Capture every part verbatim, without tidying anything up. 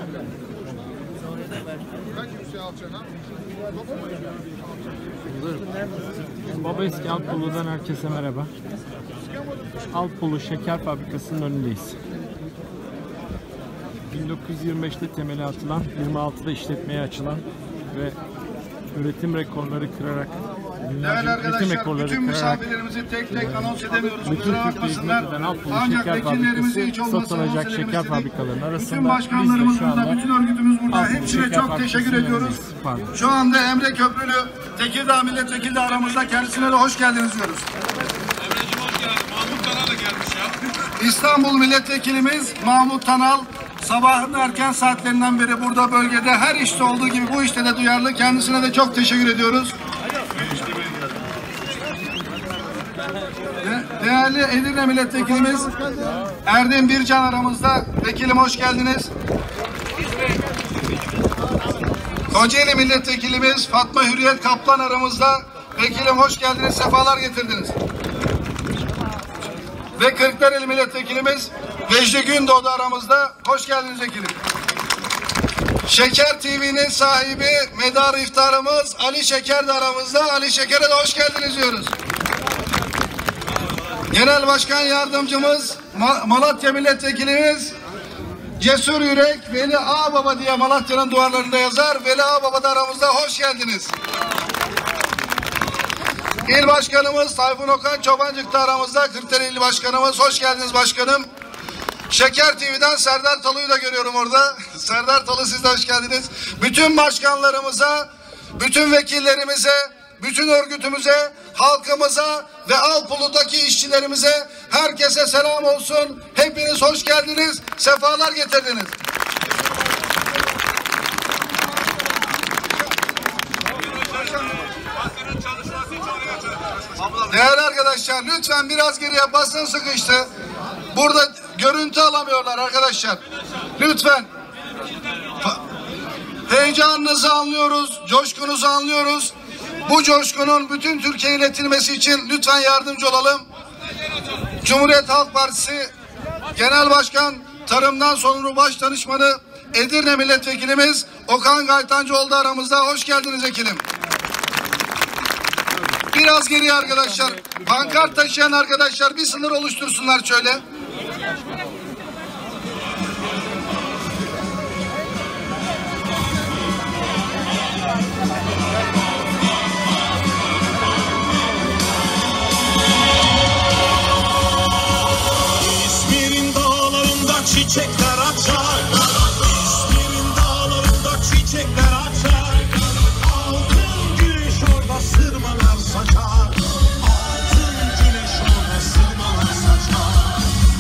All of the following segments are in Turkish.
Babaeski Alpulu'dan herkese merhaba. Alpulu Şeker Fabrikası'nın önündeyiz. bin dokuz yüz yirmi beşte temeli atılan, yirmi altıda işletmeye açılan ve üretim rekorları kırarak, değerli arkadaşlar, bütün misafirlerimizi tek tek anons edemiyoruz. Kusura bakmasınlar. Ancak vekillerimizi hiç olmazsa anons şeker fabrikalarının arasında bütün başkanlarımız burada, bütün örgütümüz burada. Hepsine çok teşekkür ediyoruz. Şu anda Emre Köprülü, Tekirdağ Milletvekili de aramızda. Kendisine de hoş geldiniz diyoruz. Emre'cim hoş geldin. Mahmut Tanal da gelmiş ya. İstanbul Milletvekilimiz Mahmut Tanal, sabahın erken saatlerinden beri burada bölgede her işte olduğu gibi bu işte de duyarlı. Kendisine de çok teşekkür ediyoruz. Değerli Edirne Milletvekilimiz Erdem Bircan aramızda. Vekilim hoş geldiniz. Kocaeli Milletvekilimiz Fatma Hürriyet Kaplan aramızda. Vekilim hoş geldiniz, sefalar getirdiniz. Ve Kırklareli Milletvekilimiz Vecdi Gündoğdu aramızda. Hoş geldiniz vekilim. Şeker T V'nin sahibi medar iftarımız Ali Şeker de aramızda. Ali Şeker'e de hoş geldiniz diyoruz. Genel Başkan Yardımcımız Malatya Milletvekilimiz Cesur Yürek Veli Ağababa diye Malatya'nın duvarlarında yazar. Veli Ağababa da aramızda, hoş geldiniz. İl Başkanımız Tayfun Okan Çobancık da aramızda. Kırklareli İl Başkanımız, hoş geldiniz başkanım. Şeker T V'den Serdar Talu'yu da görüyorum orada. Serdar Talu, siz de hoş geldiniz. Bütün başkanlarımıza, bütün vekillerimize, bütün örgütümüze, halkımıza ve Alpulu'daki işçilerimize, herkese selam olsun. Hepiniz hoş geldiniz, sefalar getirdiniz. Değerli arkadaşlar, lütfen biraz geriye, basın sıkıştı. Burada görüntü alamıyorlar arkadaşlar. Lütfen. Heyecanınızı anlıyoruz, coşkunuzu anlıyoruz. Bu coşkunun bütün Türkiye'ye iletilmesi için lütfen yardımcı olalım. Cumhuriyet Halk Partisi Genel Başkan, Tarımdan Sorumlu Baş Danışmanı Edirne Milletvekilimiz Okan Gaytancıoğlu da aramızda. Hoş geldiniz vekilim. Biraz geriye arkadaşlar. Pankart taşıyan arkadaşlar bir sınır oluştursunlar şöyle. İzmir'in dağlarında çiçekler açar. İzmir'in dağlarında çiçekler açar. Altın güneş orada sırmalar saçar. Altın güneş orada sırmalar saçar.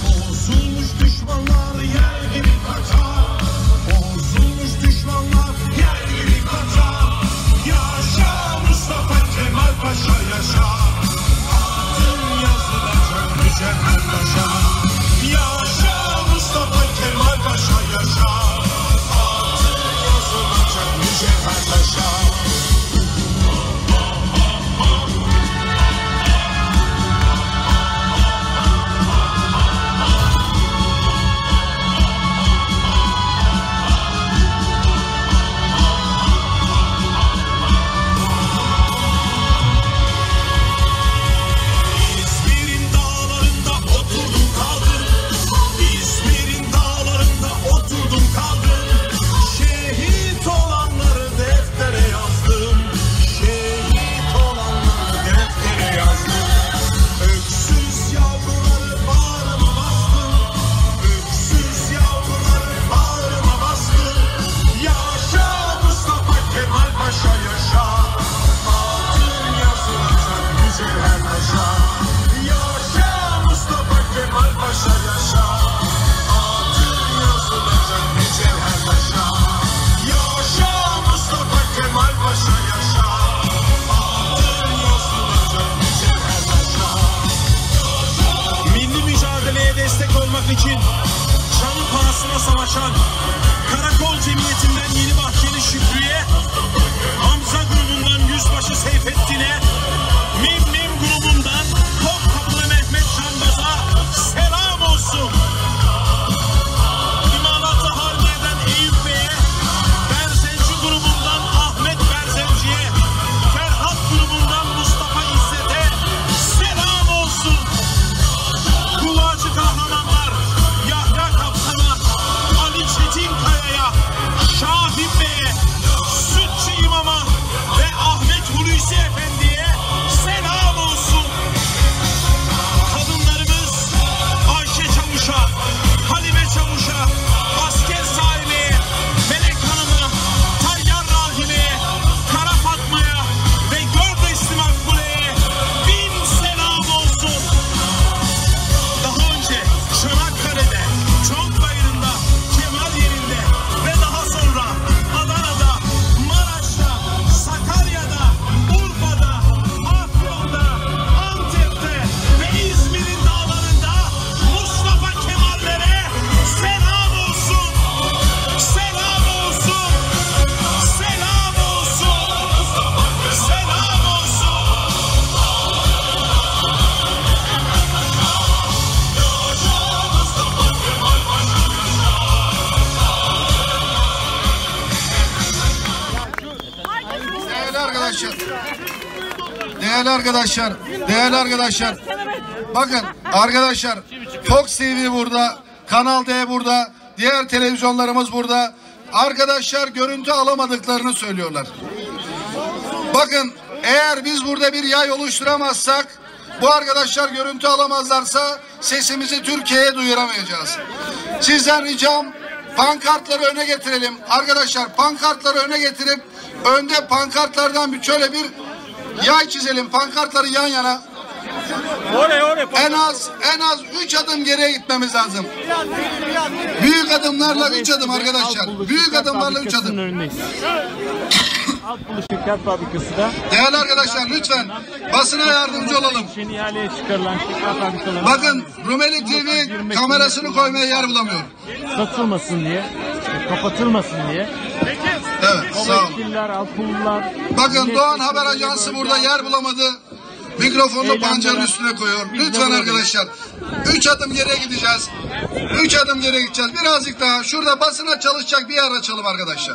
arkadaşlar, değerli arkadaşlar, değerli arkadaşlar, bakın arkadaşlar, Fox T V burada, Kanal D burada, diğer televizyonlarımız burada. Arkadaşlar görüntü alamadıklarını söylüyorlar. Bakın eğer biz burada bir yay oluşturamazsak, bu arkadaşlar görüntü alamazlarsa sesimizi Türkiye'ye duyuramayacağız. Sizden ricam pankartları öne getirelim. Arkadaşlar pankartları öne getirip önde pankartlardan bir şöyle bir yay çizelim. Pankartları yan yana. Oley oley. En az en az üç adım geriye gitmemiz lazım. Büyük adımlarla üç adım arkadaşlar. Büyük adımlarla üç adım. Önündeyiz. Altbulu Şeker Fabrikası da Değerli arkadaşlar lütfen basına yardımcı olalım. yeni ihaleye çıkarılan şeker fabrikaları Bakın Rumeli T V kamerasını koymaya yer bulamıyor. satılmasın diye, kapatılmasın diye. Evet sağ olun. Yetkililer, Altbulular, Bakın Doğan Haber Ajansı burada yer bulamadı. Mikrofonu pancarın üstüne koyuyor. Lütfen arkadaşlar. Üç adım geriye gideceğiz. Üç adım geriye gideceğiz. Birazcık daha şurada basına çalışacak bir yer açalım arkadaşlar.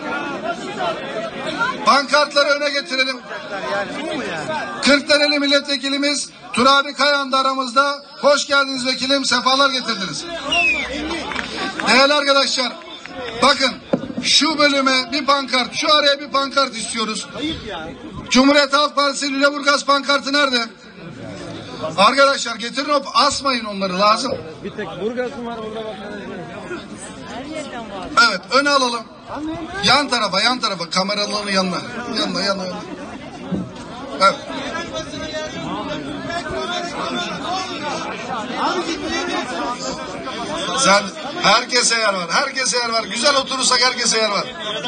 Pankartları öne getirelim. Kırklareli milletvekilimiz Turabi Kayan da aramızda. Hoş geldiniz vekilim. Sefalar getirdiniz. Değerli arkadaşlar. Bakın şu bölüme bir pankart, şu araya bir pankart istiyoruz. Cumhuriyet Halk Partisi Lüleburgaz pankartı nerede? Arkadaşlar getirin, o asmayın onları, lazım. bir tek Burgaz mı var burada? Evet, öne alalım. Yan tarafa, yan tarafa, kameraların yanına. Yanına, yanına, yanına. Evet. Sen, herkese yer var, herkese yer var. Güzel oturursak herkese yer var.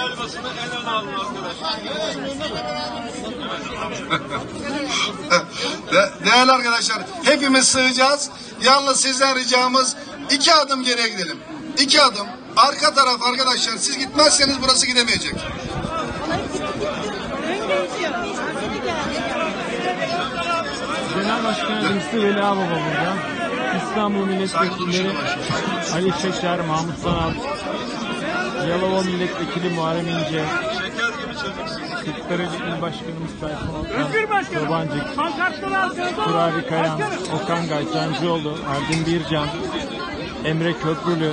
De, değerli arkadaşlar, hepimiz sığacağız. Yalnız sizden ricamız iki adım geriye gidelim. İki adım. Arka taraf arkadaşlar, siz gitmezseniz burası gidemeyecek. Genel Başkan Yardımcısı Veli Ağbaba burada. İstanbul Milletvekilleri Ali Şeker, Mahmut Sanat, Yalova Milletvekili Muharrem İnce, Kırklareli İl Başkanımız Tayfun Okan, Çobancık, Turabi Kayan, Okan Gaytancıoğlu, Erdin Bircan, Emre Köprülü,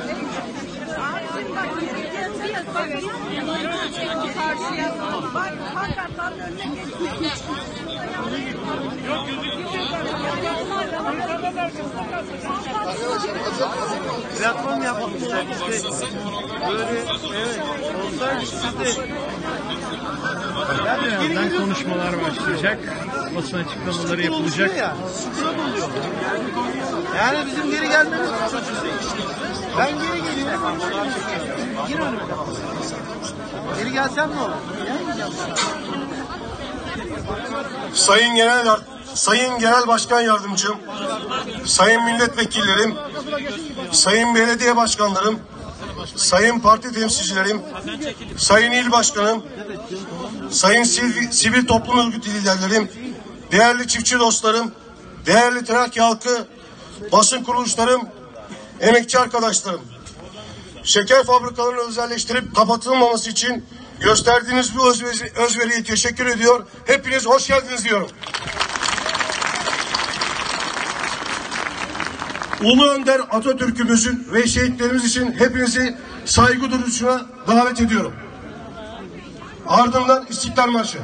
Platform yapalım işte. İşte böyle evet. Olsaydı siz de birazdan konuşmalar başlayacak. Basın açıklamaları yapılacak. Ya, yani bizim geri gelmemiz ben geri geliyorum. Gir önüme. Geri gelsem ne olur? Sayın Genel Sayın Genel Başkan Yardımcım, sayın milletvekillerim, sayın belediye başkanlarım, sayın parti temsilcilerim, sayın il başkanım, sayın sivil, sivil toplum örgütü liderlerim, değerli çiftçi dostlarım, değerli Trakya halkı, basın kuruluşlarım, emekçi arkadaşlarım. Şeker fabrikalarını özelleştirip kapatılmaması için gösterdiğiniz bu özveri, özveriye teşekkür ediyor. Hepiniz hoş geldiniz diyorum. Ulu Önder Atatürk'ümüzün ve şehitlerimiz için hepinizi saygı duruşuna davet ediyorum. Ardından İstiklal Marşı.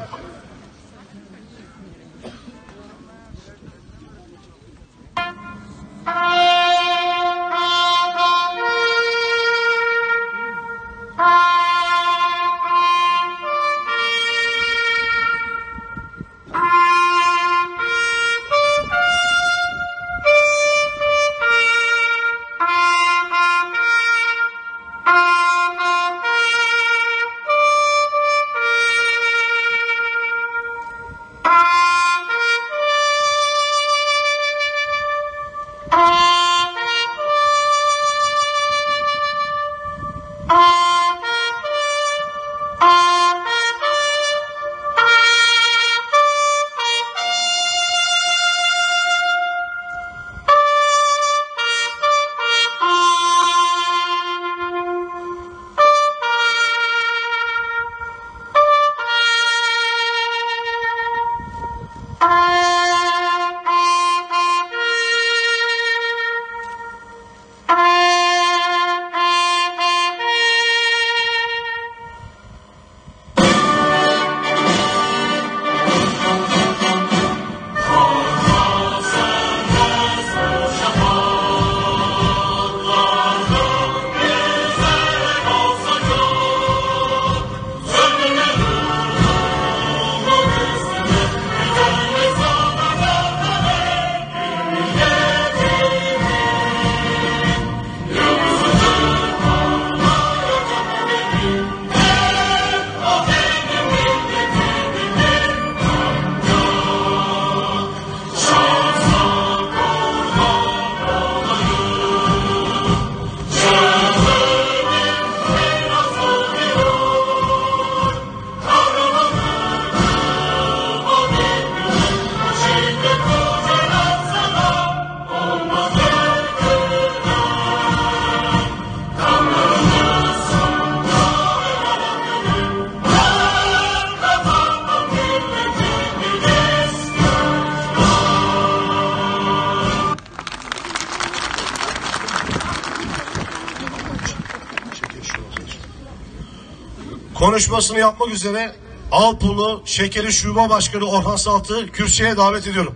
konuşmasını yapmak üzere Alpulu Şekeri Şube Başkanı Orhan Salt'ı kürsüye davet ediyorum.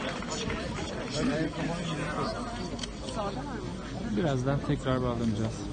Birazdan tekrar bağlanacağız.